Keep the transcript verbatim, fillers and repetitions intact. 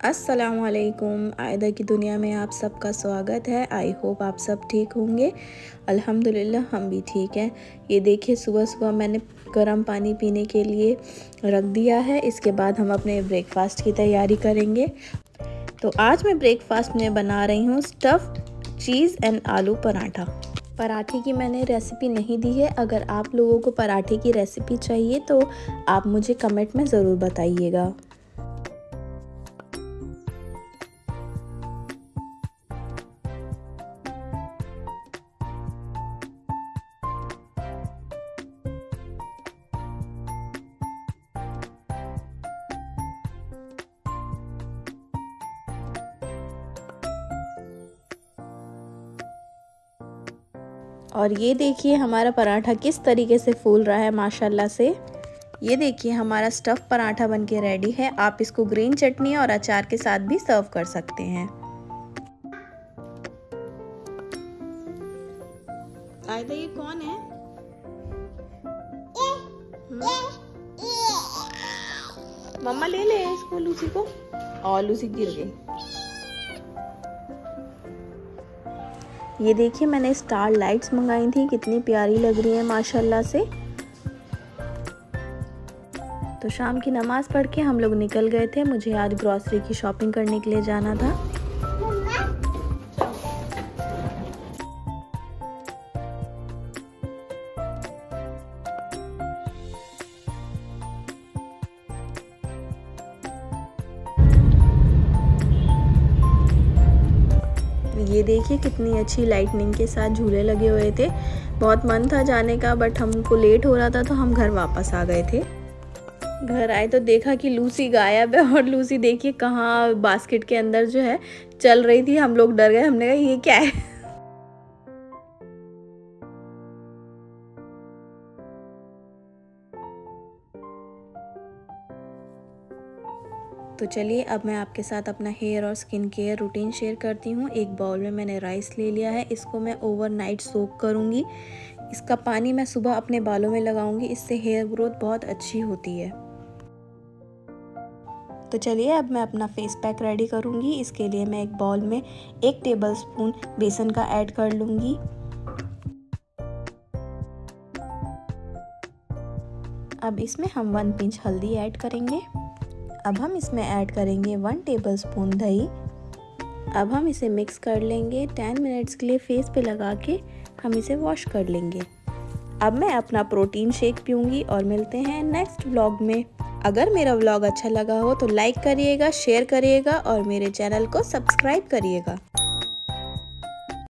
अस्सलामुअलैकुम। आयदा की दुनिया में आप सबका स्वागत है। आई होप आप सब ठीक होंगे। अल्हम्दुलिल्लाह हम भी ठीक हैं। ये देखिए सुबह सुबह मैंने गर्म पानी पीने के लिए रख दिया है। इसके बाद हम अपने ब्रेकफास्ट की तैयारी करेंगे। तो आज मैं ब्रेकफास्ट में बना रही हूँ स्टफ़्ड चीज़ एंड आलू पराठा। पराठे की मैंने रेसिपी नहीं दी है। अगर आप लोगों को पराठे की रेसिपी चाहिए तो आप मुझे कमेंट में ज़रूर बताइएगा। और ये देखिए हमारा पराठा किस तरीके से फूल रहा है माशाल्लाह से। ये देखिए हमारा स्टफ़ पराठा बनके रेडी है। आप इसको ग्रीन चटनी और अचार के साथ भी सर्व कर सकते हैं। आयदा ये कौन है? मम्मा ले ले इसको, लूसी को। और लूसी गिर गई। ये देखिए मैंने स्टार लाइट्स मंगाई थी, कितनी प्यारी लग रही है माशाल्लाह से। तो शाम की नमाज पढ़ के हम लोग निकल गए थे। मुझे आज ग्रॉसरी की शॉपिंग करने के लिए जाना था। ये देखिए कितनी अच्छी लाइटनिंग के साथ झूले लगे हुए थे। बहुत मन था जाने का बट हमको लेट हो रहा था तो हम घर वापस आ गए थे। घर आए तो देखा कि लूसी गायब है। और लूसी देखिए कहाँ बास्केट के अंदर जो है चल रही थी। हम लोग डर गए, हमने कहा ये क्या है। तो चलिए अब मैं आपके साथ अपना हेयर और स्किन केयर रूटीन शेयर करती हूँ। एक बाउल में मैंने राइस ले लिया है। इसको मैं ओवरनाइट सोक करूँगी। इसका पानी मैं सुबह अपने बालों में लगाऊंगी। इससे हेयर ग्रोथ बहुत अच्छी होती है। तो चलिए अब मैं अपना फेस पैक रेडी करूँगी। इसके लिए मैं एक बाउल में एक टेबलस्पून बेसन का ऐड कर लूँगी। अब इसमें हम वन पिंच हल्दी ऐड करेंगे। अब हम इसमें ऐड करेंगे वन टेबलस्पून दही। अब हम इसे मिक्स कर लेंगे। टेन मिनट्स के लिए फेस पे लगा के हम इसे वॉश कर लेंगे। अब मैं अपना प्रोटीन शेक पीऊँगी और मिलते हैं नेक्स्ट व्लॉग में। अगर मेरा व्लॉग अच्छा लगा हो तो लाइक करिएगा, शेयर करिएगा और मेरे चैनल को सब्सक्राइब करिएगा।